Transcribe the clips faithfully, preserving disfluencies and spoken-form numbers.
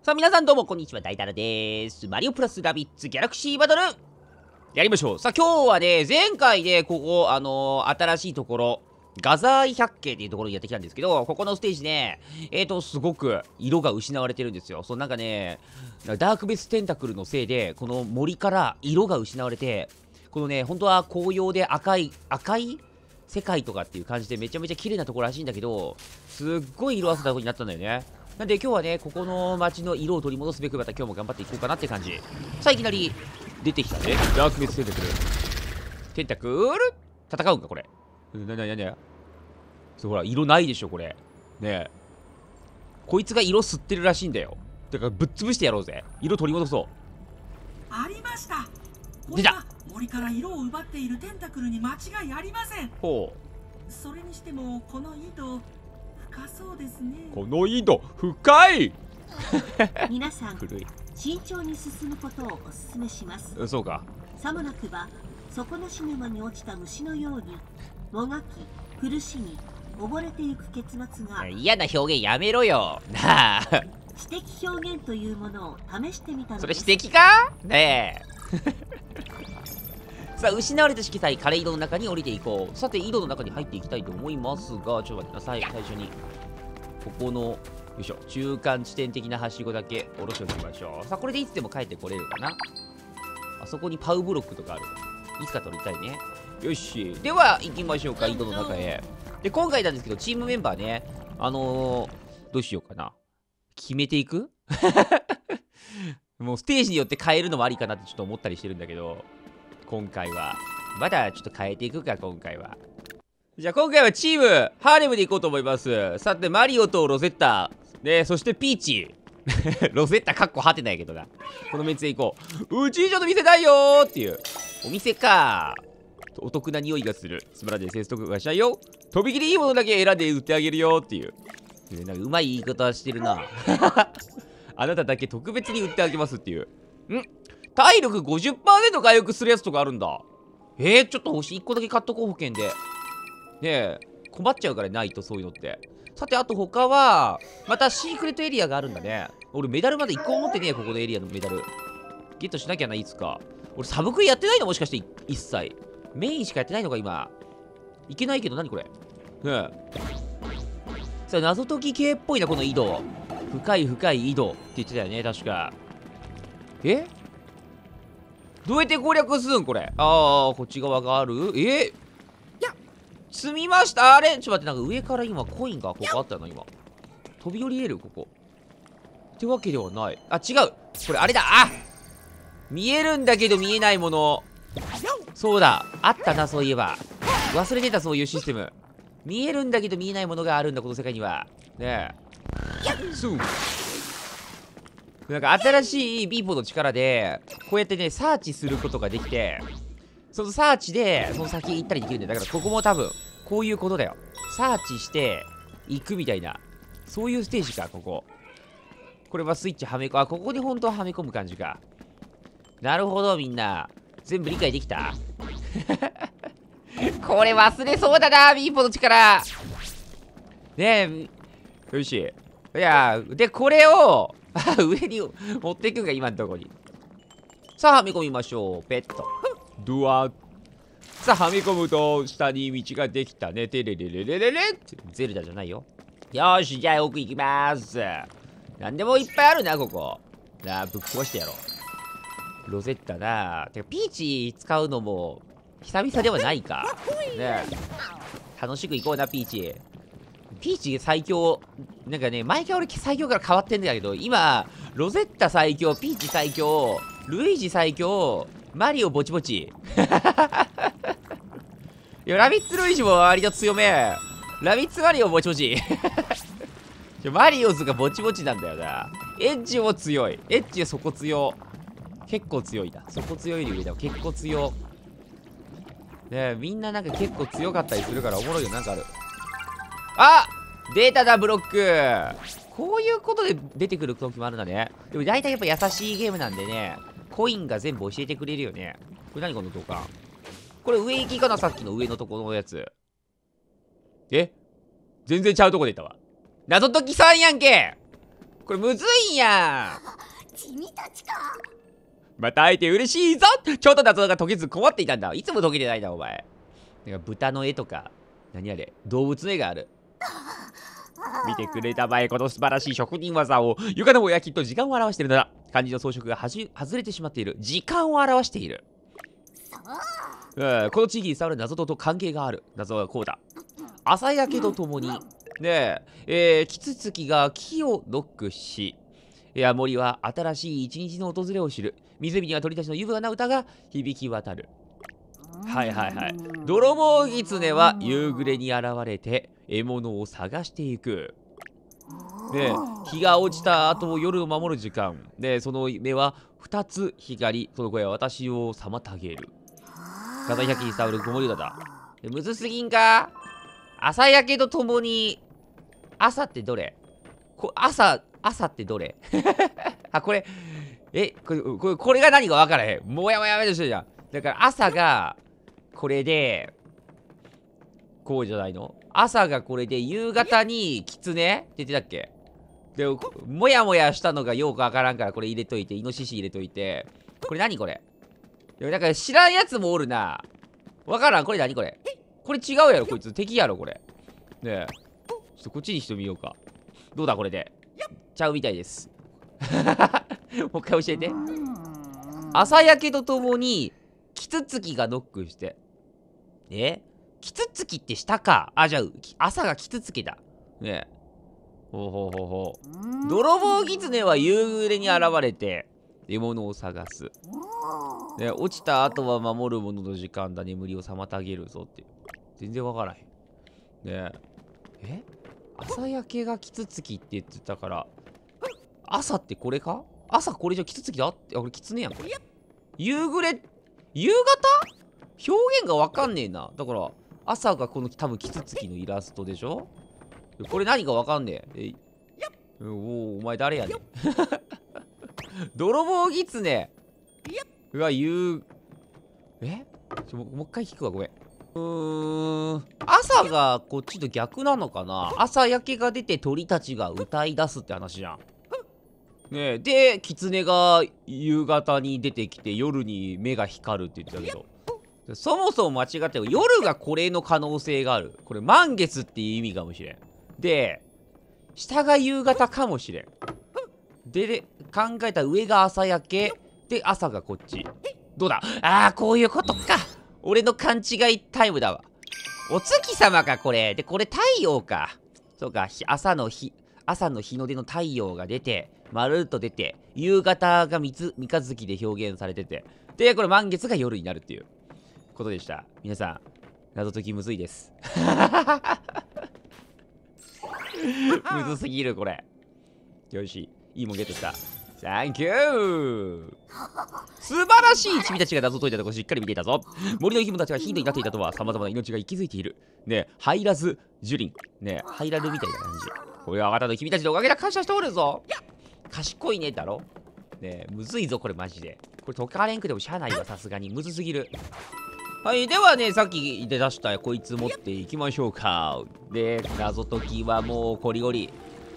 さあ皆さんどうもこんにちは、大太郎です。マリオプラスラビッツギャラクシーバトルやりましょう。さあ今日はね、前回でここ、あのー、新しいところ、ガザーイ百景っていうところにやってきたんですけど、ここのステージね、えーと、すごく色が失われてるんですよ。そうなんかね、ダークベステンタクルのせいで、この森から色が失われて、このね、本当は紅葉で赤い、赤い世界とかっていう感じでめちゃめちゃ綺麗なところらしいんだけど、すっごい色あせたとこになったんだよね。なんで今日はね、ここの街の色を取り戻すべくまた今日も頑張っていこうかなって感じ。さあいきなり出てきたね。ダークベステンタクル。テンタクル戦うんかこれ。なになになにそうほら、色ないでしょこれ。ねえ。こいつが色吸ってるらしいんだよ。だからぶっ潰してやろうぜ。色取り戻そう。 ありました。 出た。 森から色を奪っているテンタクルに間違いありません。 ほう。それにしてもこの糸深そうですね。 この井戸深い皆さん慎重に進むことをお勧めします。 そうか。 さもなくば底なし沼に落ちた虫のようにもがき苦しみ溺れていく結末が。 嫌な表現やめろよなあ知的表現というものを試してみたのです。 それ指摘かねえさあ失われた色彩、枯れ井戸の中に降りていこう。さて井戸の中に入っていきたいと思いますが、ちょっと待ってください。最初にここのよいしょ中間地点的なはしごだけ下ろしておきましょう。さあこれでいつでも帰ってこれるかな。あそこにパウブロックとかある。いつか取りたいね。よし、では行きましょうか、井戸の中へ。で今回なんですけどチームメンバーね、あのー、どうしようかな、決めていくもうステージによって変えるのもありかなってちょっと思ったりしてるんだけど、今回はまだちょっと変えていくか。今回はじゃあ今回はチームハーレムでいこうと思います。さてマリオとロゼッタね、そしてピーチロゼッタかっこはてないけどな。このメンツでいこう。うち以上の店ないよーっていうお店か。お得な匂いがする。つまらないセンスとかがしないよ。とびきりいいものだけ選んで売ってあげるよっていう。なんかうまい言い方してるなあなただけ特別に売ってあげますっていう。ん体力 ごじゅっパーセント 回復するやつとかあるんだ。えー、ちょっと欲しい。いっこだけ買っとこう、保険で。ねえ、困っちゃうからないと、そういうのって。さて、あと他は、またシークレットエリアがあるんだね。俺メダルまだいっこも持ってねえ、ここのエリアのメダル。ゲットしなきゃな、いつか。俺サブクエやってないのもしかして一切。メインしかやってないのか、今。いけないけど、何これ。ねえ。さあ、謎解き系っぽいな、この井戸。深い深い井戸って言ってたよね、確か。えどうやって攻略するんこれ。ああ、こっち側がある。えいや、積みました。あれちょっと待って、なんか上から今コインがここあったの今。飛び降りれるここ。ってわけではない。あ、違う。これあれだ。あ見えるんだけど見えないもの。そうだ。あったな、そういえば。忘れてた、そういうシステム。見えるんだけど見えないものがあるんだ、この世界には。ねえ。そう。なんか新しいビーポの力でこうやってねサーチすることができて、そのサーチでその先行ったりできるんだよ。だからここも多分こういうことだよ。サーチして行くみたいな、そういうステージか。こここれはスイッチはめこあここに本当ははめ込む感じか。なるほど。みんな全部理解できたこれ忘れそうだな、ビーポの力ねえ。よし、いやでこれを上に持っていくんか、今のとこに。さあ、はめ込みましょう。ペット。ドア。さあ、はめ込むと、下に道ができたね。てれれれれれれって。ゼルダじゃないよ。よーし、じゃあ奥行きまーす。なんでもいっぱいあるな、ここ。なあ、ぶっ壊してやろう。ロゼッタな。てか、ピーチ使うのも、久々ではないか。ねえ。楽しく行こうな、ピーチ。ピーチ最強。なんかね、毎回俺最強から変わってんだけど、今、ロゼッタ最強、ピーチ最強、ルイージ最強、マリオぼちぼち。いや、ラビッツルイージも割と強め。ラビッツマリオぼちぼち。マリオズがぼちぼちなんだよな。エッジも強い。エッジそこ強。結構強いだ。そこ強いで上だ。結構強。ねえ、みんななんか結構強かったりするからおもろいよ。なんかある。あデータだブロック。こういうことで出てくる時もあるんだね。でも大体やっぱ優しいゲームなんでね、コインが全部教えてくれるよね。これ何この土管。これ上行きかな、さっきの上のところのやつ。え全然ちゃうとこ出たわ。謎解きさんやんけこれむずいんやん。 君たちか。 また会えて嬉しいぞ。ちょっと謎が解けず困っていたんだ。いつも解けてないなお前。なんか豚の絵とか何あれ動物の絵がある。見てくれたまえこの素晴らしい職人技を。床の模様はきっと時間を表しているのだ。漢字の装飾がはじ外れてしまっている。時間を表している。うん、この地域に伝わる謎と関係がある。謎はこうだ。朝焼けとともにねええー、キツツキが木をノックし、いや森は新しい一日の訪れを知る。湖には鳥たちの優雅な歌が響き渡る。はいはいはい。泥棒狐は夕暮れに現れて獲物を探していく。で、日が落ちた後夜を守る時間で、その目は二つ光、その声は私を妨げる。火山百鬼に伝わる子守歌だ。むずすぎんか。朝焼けとともに朝ってどれこ朝朝ってどれあ、これえこれこれこれが何か分からへん。もやもやめとしてるじゃん。だから朝がこれでこうじゃないの。朝がこれで夕方にキツネって言ってたっけ。でもやもやしたのがよくわからんからこれ入れといて、イノシシ入れといて。これ何これ。でもなんか知らんやつもおるな。わからん。これ何これ。これ違うやろこいつ。敵やろこれ。ねえちょっとこっちにしてみようか。どうだこれで。ちゃうみたいです。もう一回教えて。朝焼けとともにキツツキがノックして。えキツツキって下か。あ、じゃあ朝がキツツキだね。えほうほうほうほう。泥棒キツネは夕暮れに現れて獲物を探す。ね、落ちた後は守る者の時間だ。眠りを妨げるぞって。全然わからへんね。え朝焼けがキツツキって言ってたから朝ってこれか。朝これじゃキツツキだって。あ、これキツネやんこれ。夕暮れ夕方表現がわかんねえな。だから朝がこの多分キツツキのイラストでしょ。これ何かわかんねえ。えおおお前誰やねん泥棒ギツネうわ言うえちょもう一回聞くわごめん。うーん朝がこっちと逆なのかな。朝焼けが出て鳥たちが歌い出すって話じゃんねえ。でキツネが夕方に出てきて夜に目が光るって言ってたけど、そもそも間違ってる。夜がこれの可能性がある。これ満月っていう意味かもしれん。で下が夕方かもしれん。でで考えたら上が朝焼けで朝がこっち。どうだ。ああこういうことか。俺の勘違いタイムだわ。お月様かこれで、これ太陽か。そうか朝の日朝の日の出の太陽が出てまるっと出て、夕方が三つ三日月で表現されてて、でこれ満月が夜になるっていうことでした。皆さん謎解きむずいですむずすぎるこれ。よしいいもんゲットした。サンキュー。素晴らしい。君たちが謎解いたところしっかり見ていたぞ。森の生き物たちがヒントになっていたとは様々な命が息づいているね。ハイラズジュリンね。ハイラルみたいな感じ。これはあなたの君たちのおかげで感謝しておるぞ。賢いねだろね。むずいぞこれマジで。これ解かれんくてもしゃあないわ。さすがにむずすぎる。はい、ではね、さっきで出したこいつ持っていきましょうか。で、謎解きはもうコリゴリ。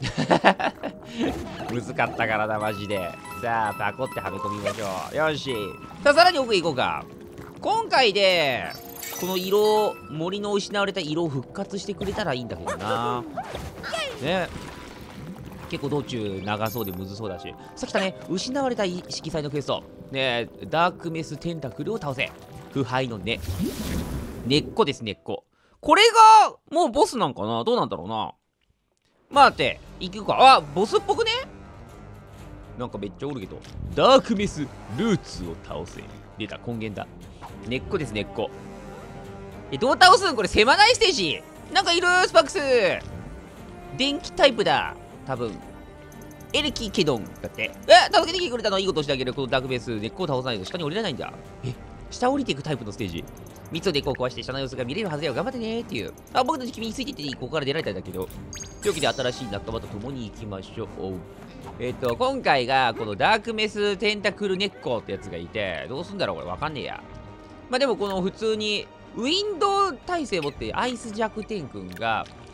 むずかったからな、マジで。さあ、パコってはめ込みましょう。よし。さあ、さらに奥へ行こうか。今回で、この色、森の失われた色を復活してくれたらいいんだけどな。ね。結構道中長そうでむずそうだし。さっきたね、失われた色彩のクエスト。ね、ダークメステンタクルを倒せ。腐敗の根。根っこです、根っこ。これが、もうボスなんかな。どうなんだろうな。待って、行くか。あ、ボスっぽくね。なんかめっちゃおるけど。ダークメスルーツを倒せ。出た、根源だ。根っこです、根っこ。え、どう倒すんこれ、狭ないステージ。なんかいるスパックス。電気タイプだ。多分。エレキケドンだって。え、助けてきてくれたのいいことしてあげる。このダークメス、根っこを倒さないと下に降りれないんだ。え下降りていくタイプのステージ。みっつの根っこを壊して下の様子が見れるはずだよ。頑張ってねーっていう。あ、僕たち君についていっていいここから出られたんだけど。というわけで新しい仲間と共に行きましょう。えっと、今回がこのダークメステンタクル根っこってやつがいて、どうすんだろうこれわかんねえや。まあでもこの普通に、ウィンドウ耐性持ってアイス弱点くんが、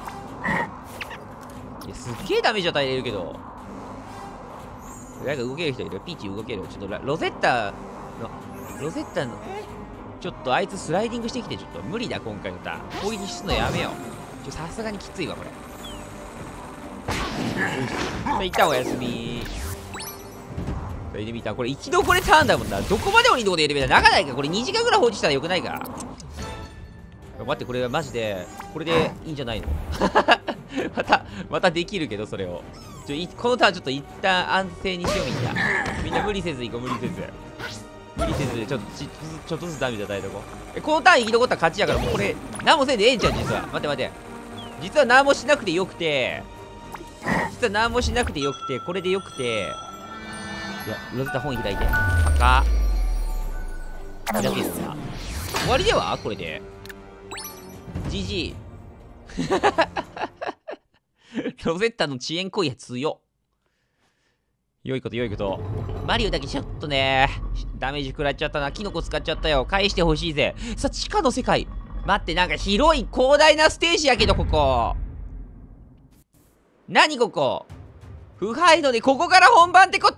いや、すっげえダメージ与えれるけど。誰か動ける人いる？ピーチ動ける？ちょっとロゼッタの、ロゼッタの、ちょっとあいつスライディングしてきて、ちょっと無理だ、今回のターン。攻撃するのやめよう。ちょ、さすがにきついわ、これ。よし。一旦おやすみ。エレベーター、これ一度これターンだもんな。どこまで降りるとこでエレベーター長ないか？これにじかんぐらい放置したらよくないか？待って、これはマジで、これでいいんじゃないの？また、またできるけど、それを。ちょいこのターンちょっと一旦安静にしよう、みんな。みんな無理せず行こう、無理せず。無理せず、ちょっとち、ちょっとずつダメージ与えとこう。え、このターン生き残ったら勝ちやから、もうこれ、何もせんでええんちゃう、実は。待って待って。実は何もしなくてよくて、実は何もしなくてよくて、これでよくて、いや、ロゼッタ本開いて。赤。開けるな。終わりではこれで。ジジイ。ロゼッタの遅延行為は強っ。良いこと良いこと。マリオだけちょっとね、ダメージ食らっちゃったな。キノコ使っちゃったよ。返してほしいぜ。さあ、地下の世界。待って、なんか広い広大なステージやけど、ここ。何ここ。腐敗ので、ここから本番ってこと？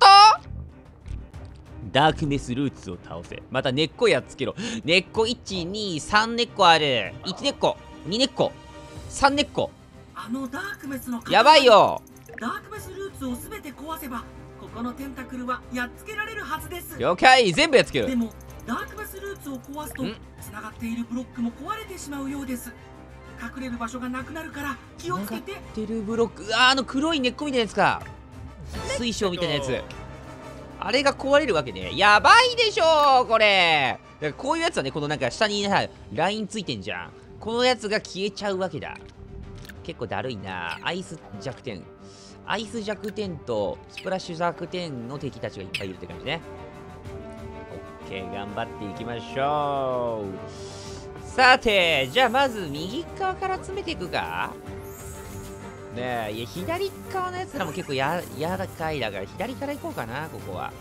ダークメスルーツを倒せ。また根っこやっつけろ。根っこいち、に、さん根っこある。いち根っこ、に根っこ、さん根っこ。 あのダークメスのやばいよ。 ダークメスルーツをすべて壊せば、ここのテンタクルはやっつけられるはずです。 了解、全部やっつける。 でもダークメスルーツを壊すとつながっているブロックも壊れてしまうようです。隠れる場所がなくなるから気をつけて。 繋がってるブロック、あー、あの黒い根っこみたいなやつか。水晶みたいなやつ。あれが壊れるわけね。やばいでしょこれ。だからこういうやつはね、このなんか下にね、ラインついてんじゃん。このやつが消えちゃうわけだ。結構だるいな。アイス弱点。アイス弱点とスプラッシュ弱点の敵たちがいっぱいいるって感じね。オッケー、頑張っていきましょう。さて、じゃあまず右側から詰めていくか。ねえ、いや、左側のやつらも結構や、柔らかいだから、左から行こうかな、ここは。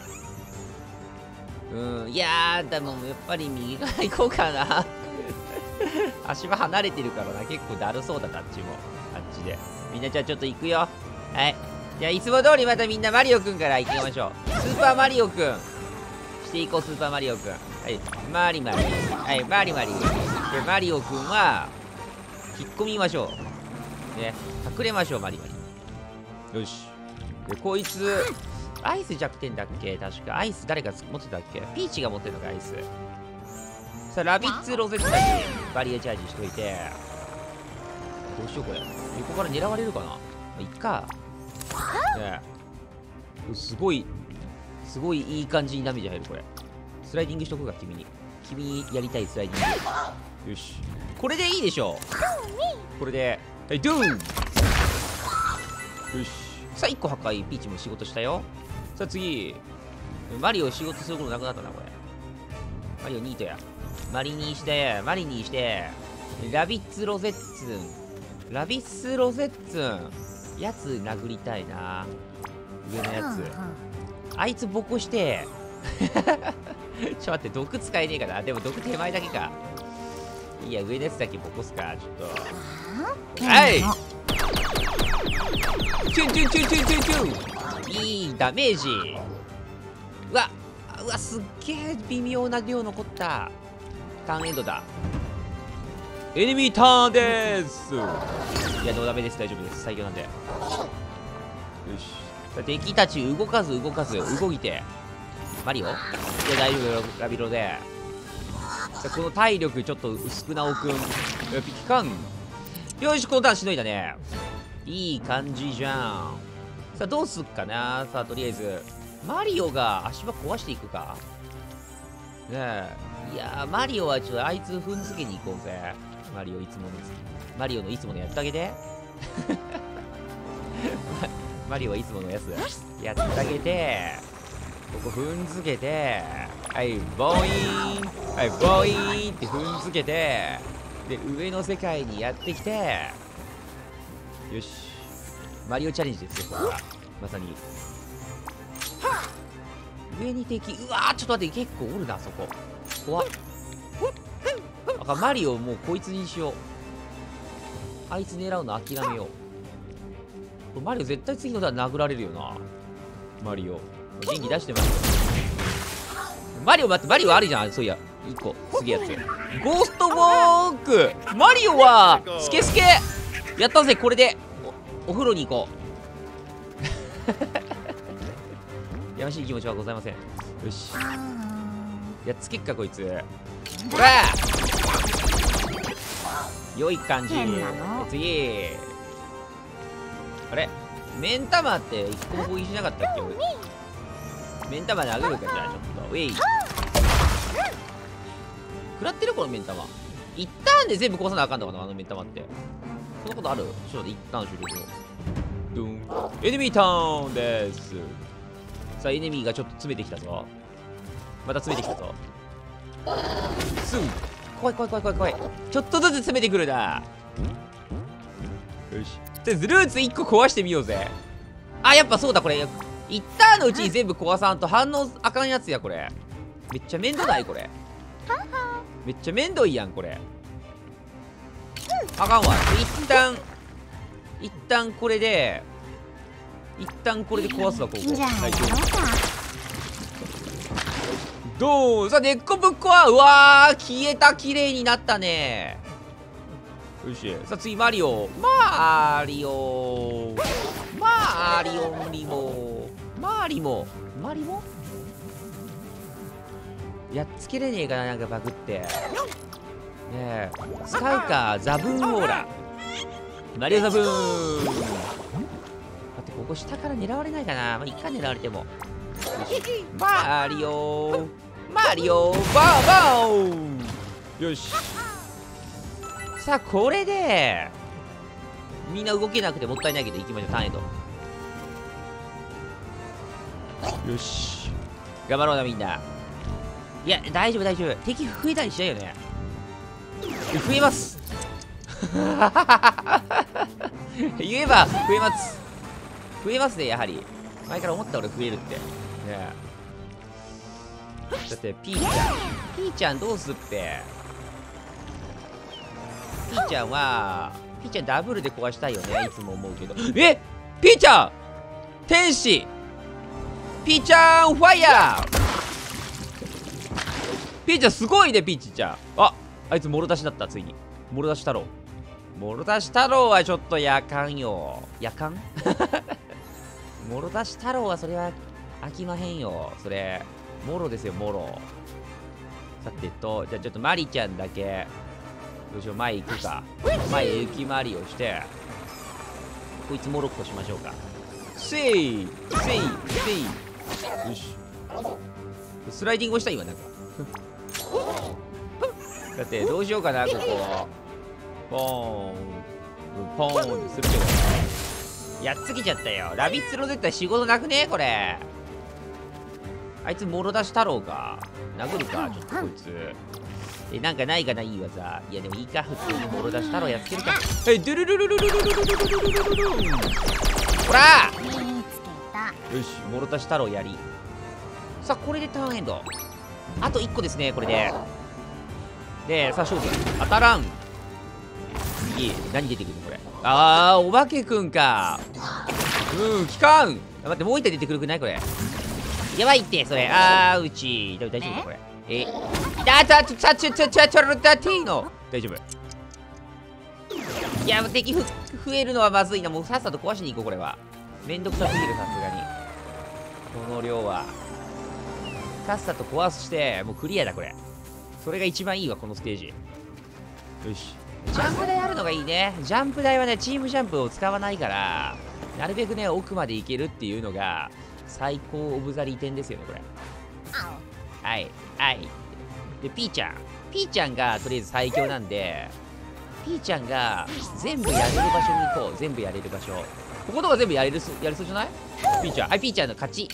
うん、いやー、でもやっぱり右側行こうかな。足場離れてるからな、結構だるそうだな、あっちも。あっちで。みんなじゃあちょっと行くよ。はい。じゃあいつも通りまたみんなマリオくんから行きましょう。スーパーマリオくん。していこう、スーパーマリオくん。はい。マリマリ。はい、マリマリ。で、マリオくんは、引っ込みましょう。ね、隠れましょう、マリマリ。よし。で、こいつ、アイス弱点だっけ確か。アイス誰が持ってたっけ？ピーチが持ってるのか、アイス。さあ、ラビッツロゼッタにバリアチャージしといて。どうしよう、これ。横から狙われるかな？まあ、いっか。ねえ。すごい、すごいいい感じにダメージ入る、これ。スライディングしとくか、君に。君やりたいスライディング。よし。これでいいでしょう。これで。はい、ドゥーン。よし。さあ、いっこ破壊。ピーチも仕事したよ。さあ、次。マリオ仕事することなくなったな、これ。マリオニートや。マリニーして、マリニーして、ラビッツロゼッツン。ラビッツロゼッツン。やつ殴りたいな。上のやつ。あいつボコして。ちょっと待って、毒使えねえかな。でも毒手前だけか。いや、上のやつだけボコすか、ちょっと。はい。チュンチュンチュンチュンチュンチュン。いいダメージ。うわ、うわ、すっげえ微妙な量残った。ターンエンドだ。エネミーターンでーす。いや、どうダメです。大丈夫です。最強なんで。よし。さあ、敵たち動かず動かず動いて。マリオ？いや、大丈夫よ、ラビロで。さあ、この体力ちょっと薄くなおくん。ピキカン。よし、このターンしのいだね。いい感じじゃん。さあ、どうすっかな。さあ、とりあえず。マリオが足場壊していくか。ねえ。いやー、マリオはちょっとあいつ踏んづけに行こうぜ。マリオいつもの、マリオのいつものやってあげて。マリオはいつものやつやってあげて。ここ踏んづけて。はい、ボーイーン。はい、ボーイーンって踏んづけて。で、上の世界にやってきて。よし。マリオチャレンジですよ、これは。まさに。上に敵、うわー、ちょっと待って、結構おるな、そこ。怖っ。あ、マリオもうこいつにしよう。あいつ狙うの諦めよう。 これマリオ絶対次の段殴られるよな。マリオ元気出してますマリオ。待って、マリオあるじゃん。そういやいっこすげえやつゴーストウォーク。マリオはスケスケやったぜ。これで お, お風呂に行こうやましい気持ちはございません。よしやっつけっかこいつ。ほら良い感じ。次あれ目ん玉っていっこも攻撃しなかったっけ俺。目ん玉殴るか。じゃあちょっとウェイ食らってるこの目ん玉。一旦で全部壊さなあかんのかなあの目ん玉って。そんなことある？ちょっと一旦終了しよう。ドゥンエネミーターンです。さあエネミーがちょっと詰めてきたぞ。また詰めてきたぞ。スン怖い怖い怖い怖い怖い。ちょっとずつ詰めてくるな。よしとりあえずルーツいっこ壊してみようぜ。あやっぱそうだこれ一旦のうちに全部壊さんと反応あかんやつやこれ。めっちゃ面倒ないこれ。めっちゃ面倒いやんこれ。あかんわ。一旦一旦これで一旦これで壊すわここ。大丈夫。どうさあ根っこぶっ壊。うわー消えた。綺麗になったね。よしさあ次マリオ。マリオマリオリモマリモマリモやっつけれねえかな。なんかバグってねえ。使うかザブーンオーラ。マリオザブーン。待ってここ下から狙われないかな。まあいっか狙われても。マリオマリオバーバー。よしさあこれでみんな動けなくてもったいないけど行きましょう。ターンエンド。よし頑張ろうなみんな。いや大丈夫大丈夫。敵増えたりしないよね。増えます言えば増えます増えますね。やはり前から思った俺増えるってね。だってピーちゃんピーちゃんどうすっぺ。ピーちゃんはピーちゃんダブルで壊したいよねいつも思うけど。えピーちゃん天使ピーちゃんファイヤー。ピーちゃんすごいねピーチちゃん。ああいつもろ出しだった。ついにもろ出し太郎。もろ出し太郎はちょっとやかんよ。やかんもろ出し太郎はそれは飽きまへんよ。それもろですよもろ。さてとじゃあちょっとマリちゃんだけどうしよう。前行くか。前へ行き回りをしてこいつもろっとしましょうか。せいせいせい。よしスライディングをした今なんかだってどうしようかなここ。ポーンポーンってするけどやっつけちゃったよ。ラビッツロ絶対仕事なくねこれ。あいつもろ出し太郎か。殴るかちょっとこいつ。えなんかないかないい技。いやでもいいか普通にもろ出し太郎やっつけるか。えドゥルルルルルルルルルルルルルルル。ほらよしもろ出し太郎やり。さあこれでターンエンド。あといっこですねこれで。でさあ勝負当たらん。次何出てくるのこれ。あーお化けくんか。うん効かん。待ってもう一体出てくるくないこれ。やばいってそれ。あーうち大丈夫かこれ。えあたちゃちゃちゃちゃちゃるだティーノ大丈夫。いや敵ふ増えるのはまずいな。もうさっさと壊しに行こうこれは。めんどくさすぎるさすがにこの量は。さっさと壊してもうクリアだこれ。それが一番いいわこのステージ。よしジャンプ台あるのがいいね。ジャンプ台はねチームジャンプを使わないからなるべくね奥まで行けるっていうのが最高オブザ利点ですよねこれ。はいはいでピーちゃんピーちゃんがとりあえず最強なんでピーちゃんが全部やれる場所に行こう。全部やれる場所こことか全部やれるやりそうじゃないピーちゃん。はいピーちゃんの勝ち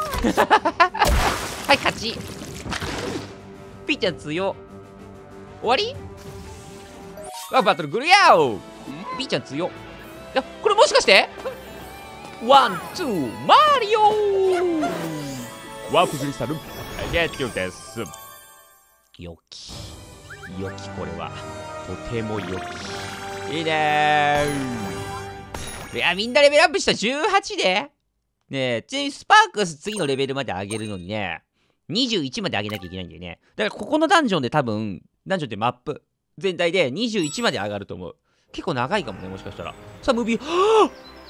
はい勝ち。ピーちゃん強。終わり。あバトルグリアオ。ピーちゃん強。いやこれもしかしてワンツーマリオワープクリスタルゲットです。よきよきこれはとてもよき。いいねいや、みんなレベルアップしたじゅうはちでねえ、ちなみにスパークス次のレベルまで上げるのにね、にじゅういちまで上げなきゃいけないんだよね。だからここのダンジョンで多分、ダンジョンってマップ全体でにじゅういちまで上がると思う。結構長いかもね、もしかしたら。さあ、ムービー、は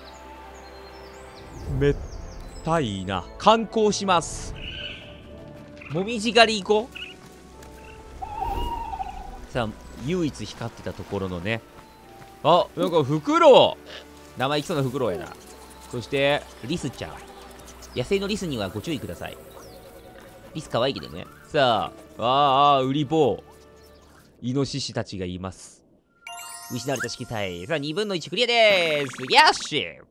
ぁめったいな。観光します。もみじ狩り行こう。さあ、唯一光ってたところのね。あ、なんかフクロウ。名前いきそうなフクロウやな。そして、リスちゃん。野生のリスにはご注意ください。リス可愛いけどね。さあ、ああ、ウリボウ。イノシシたちがいます。失われた色彩。さあ、にぶんのいちクリアでーす。よっしゃ。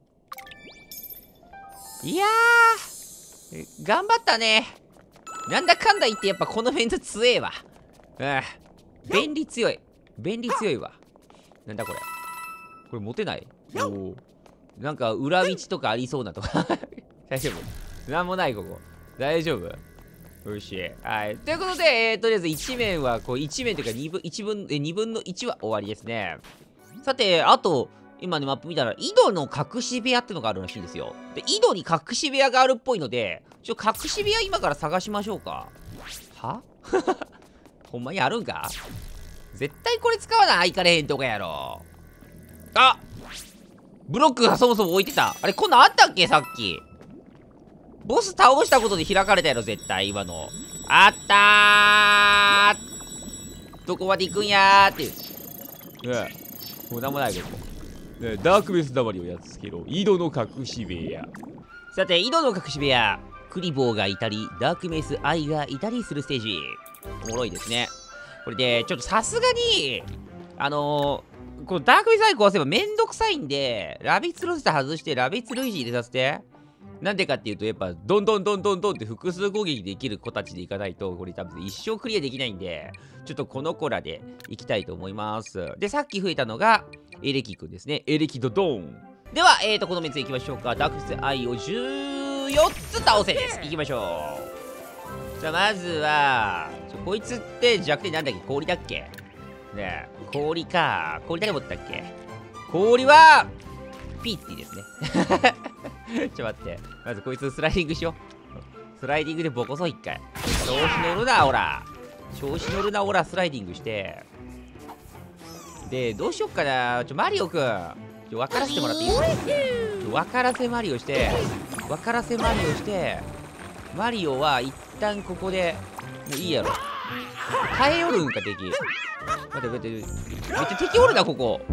いやー、頑張ったね。なんだかんだ言ってやっぱこのメンツ強えわ。ああ、便利強い。便利強いわ。なんだこれ。これ持てない？おー。なんか裏道とかありそうなとか。大丈夫？なんもないここ。大丈夫？よし。はい。ということで、えー、とりあえずいち面は、こういち面というかにぶん、いちぶん、え、にぶんのいちは終わりですね。さて、あと、今ね、マップ見たら、井戸の隠し部屋ってのがあるらしいんですよ。で、井戸に隠し部屋があるっぽいので、ちょ、隠し部屋今から探しましょうか。はほんまにあるんか？絶対これ使わないかれへんとかやろ。あ！ブロックがそもそも置いてた。あれ、こんなんあったっけさっき。ボス倒したことで開かれたやろ、絶対、今の。あったー！どこまで行くんやーっていう。ねえ、もうなんもないけど。ねえ、ダークメスだまりをやっつけろ。井戸の隠し部屋。さて、井戸の隠し部屋。クリボーがいたり、ダークメスアイがいたりするステージ。おもろいですね。これで、ちょっとさすがに、あのー、このダークメスアイ壊せばめんどくさいんで、ラビッツロスター外して、ラビッツルイージ入れさせて。なんでかっていうと、やっぱ、どんどんどんどんどんって複数攻撃できる子たちでいかないと、これ多分一生クリアできないんで、ちょっとこの子らでいきたいと思います。で、さっき増えたのが、エレキくんですね。エレキドドーン。では、えーと、このメンツいきましょうか。ダークメスアイをじゅうよっつ倒せです。いきましょう。じゃあ、まずは、ちょこいつって弱点なんだっけ？氷だっけ？ねえ、氷か。氷誰持ったっけ？氷は、ピーティですね。ちょっと待って。まずこいつスライディングしよう。スライディングでボコそう一回。調子乗るな、ほら。調子乗るな、ほら、スライディングして。で、どうしよっかな。ちょ、マリオくん。ちょ、分からせてもらっていいですか？分からせマリオして、分からせマリオして、マリオは一旦ここで、もういいやろ。耐えよるんか、敵。待って、待って、めっちゃ敵おるな、ここ。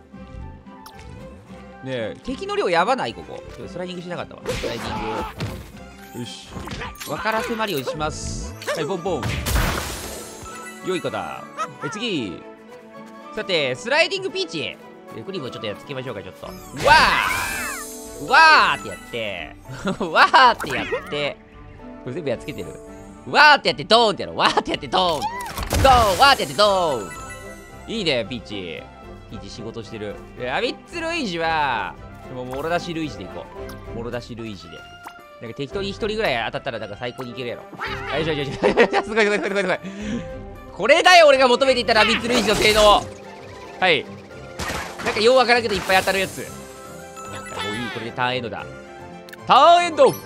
ねえ、敵の量やばないここ。スライディングしなかったわ。スライディング。よし。分からせマリオにします。はい、ボンボン。良い子だ。はい、次。さて、スライディングピーチ。クリームをちょっとやっつけましょうか、ちょっと。わーわーってやって。わーってやって。これ全部やっつけてる。わーってやって、ドーンってやろ。わーってやって、ドーン。ドーンわーってやって、ドーン。いいね、ピーチ。ピーチ仕事してる。ラビッツルイージは、もう、もろ出しルイージでいこう。もろ出しルイージで。なんか適当に一人ぐらい当たったら、なんか最高にいけるやろ。よいしょよいしょ。すごいすごいすごいすごいすごい。これだよ、俺が求めていたラビッツルイージの性能。はい。なんかようわからんけどいっぱい当たるやつ。もういい、これでターンエンドだ。ターンエンド。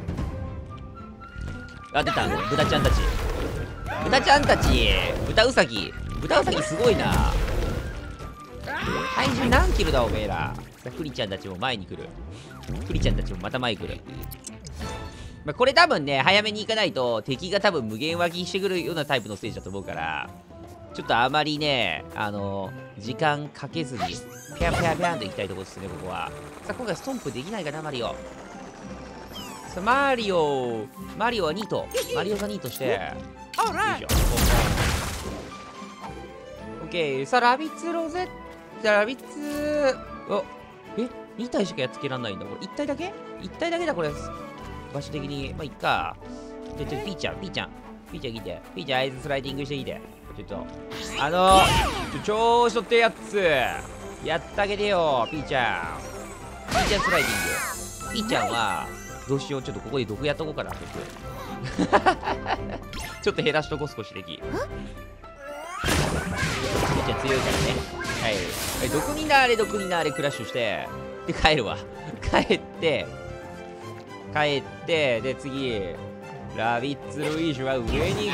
あ、出た、豚ちゃんたち。豚ちゃんたち。豚ウサギ。豚ウサギすごいな。体重何キロだおめえら。さあ、クリちゃんたちも前に来る。クリちゃんたちもまた前に来る。まあ、これ多分ね、早めに行かないと敵が多分無限湧きしてくるようなタイプのステージだと思うから、ちょっとあまりね、あのー、時間かけずに、ぴゃんぴゃんぴゃんと行きたいところですね、ここは。さあ、今回ストンプできないかな、マリオ。さあ、マリオ、マリオはニート。マリオがニートして、よいしょ。オッケー。さあ、ラビッツロゼッタ、ラビッツ、お、え ?に 体しかやっつけらんないんだ。これいち体だけ ?いち 体だけだ、これ。場所的に。まあ、いっか。じゃ、ちょ、ピーちゃん、ピーちゃん。ピーちゃん来て。ピーちゃん、アイズスライディングしてきて。ちょっと、あのー、ちょ、調子乗ってやつ。やってあげてよ、ピーちゃん。ピーちゃんスライディング。ピーちゃんは、どうしよう。ちょっとここで毒やっとこうかな、僕。ちょっと減らしとこう、少し的。ピーちゃん強いからね。はい。はい、毒になれ、毒になれ、クラッシュして。 で、帰るわ。帰って、帰って、で、次、ラビッツ・ルイージュは上に行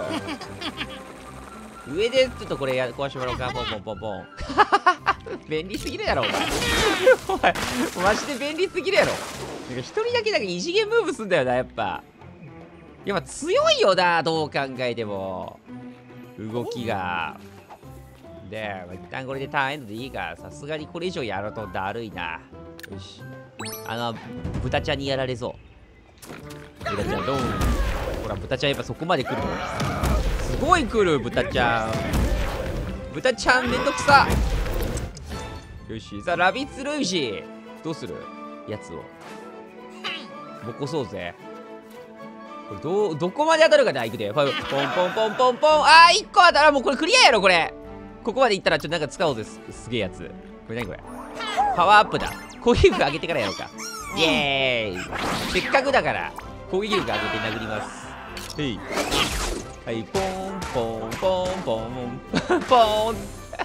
く。上でちょっとこれや壊してもらおうか。ポンポンポンポン。便利すぎるやろ、お前。お前、マジで便利すぎるやろ。なんか一人だけだけ異次元ムーブすんだよな、やっぱ。やっぱ強いよな、どう考えても。動きが。で、まあ、一旦これでターンエンドでいいから、さすがにこれ以上やるとだるいな。よし。あの、豚ちゃんにやられそう。豚ちゃん、ドン。ほら、豚ちゃんやっぱそこまで来るの。すごい来る、豚ちゃん。豚ちゃんめんどくさ。よし、さあ、ラビッツ・ルイジ。どうするやつを。ボコそうぜ。これど、どこまで当たるかな、いくで。ポンポンポンポンポン。あー、いっこ当たらもうこれクリアやろ、これ。ここまでいったらちょっとなんか使おうぜ。す, すげえやつ。これ何これ。パワーアップだ。攻撃力上げてからやろうか。イエーイ。せっかくだから攻撃力上げて殴ります。へい。はい、ポンポンポンポンポンポン。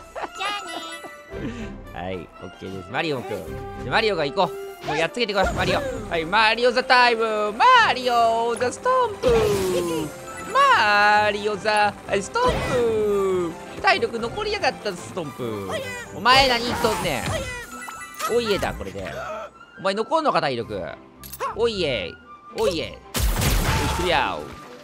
はい、オッケーです。マリオくん。でマリオが行こう。もうやっつけてこい、マリオ。はい、マリオザタイム。マリオザストンプ。マリオザストンプ。体力残りやがったストンプ。お前何言っとんねん。おいえだ、これで。お前残んのか、体力。おいえ。おいえ。クリア。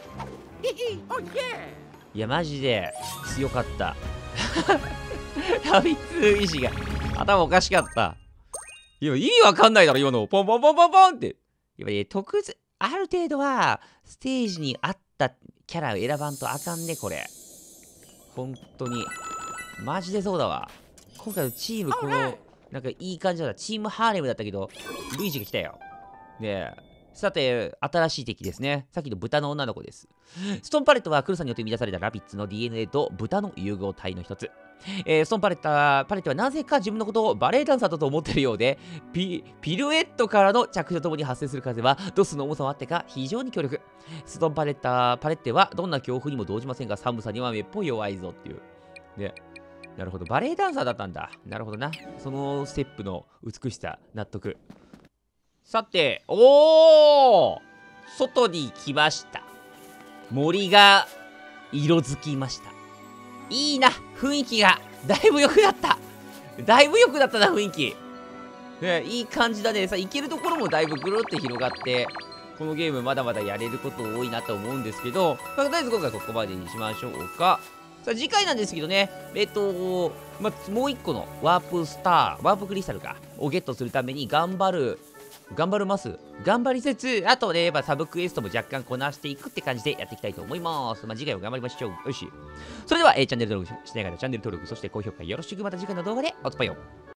いや、マジで強かった。ラビッツ医師が頭おかしかった。いや、意味わかんないだろ、今の。ポンポンポンポンポンって。やっぱり、特別、ある程度は、ステージに合ったキャラを選ばんとあかんね、これ。本当に。マジでそうだわ。今回のチーム、この、なんかいい感じだった。チームハーレムだったけど、ルイージが来たよ。ねえ。さて、新しい敵ですね。さっきの豚の女の子です。ストーンパレットはクルさんによって生み出されたラビッツの ディーエヌエー と豚の融合体の一つ。えー、ストーンパレットは、パレットはなぜか自分のことをバレエダンサーだと思っているようで、ピ、ピルエットからの着地とともに発生する風は、ドスの重さもあってか、非常に強力。ストーンパレッタ、パレッテは、どんな強風にも動じませんが、寒さにはめっぽい弱いぞっていう。で、なるほど。バレエダンサーだったんだ。なるほどな。そのステップの美しさ、納得。さて、おー外に来ました。森が色づきました。いいな、雰囲気が。だいぶ良くなった。だいぶ良くなったな、雰囲気。ね、いい感じだね。さ、行けるところもだいぶぐるって広がって、このゲームまだまだやれること多いなと思うんですけど、まあ、とりあえず今回ここまでにしましょうか。さあ、次回なんですけどね、えっと、まあ、もう一個のワープスター、ワープクリスタルか、をゲットするために頑張る、頑張ります。頑張りつつ、あとね、まあ、サブクエストも若干こなしていくって感じでやっていきたいと思います。まあ、次回も頑張りましょう。よし。それでは、えー、チャンネル登録しながらチャンネル登録、そして高評価よろしく。また次回の動画でおつぱよ。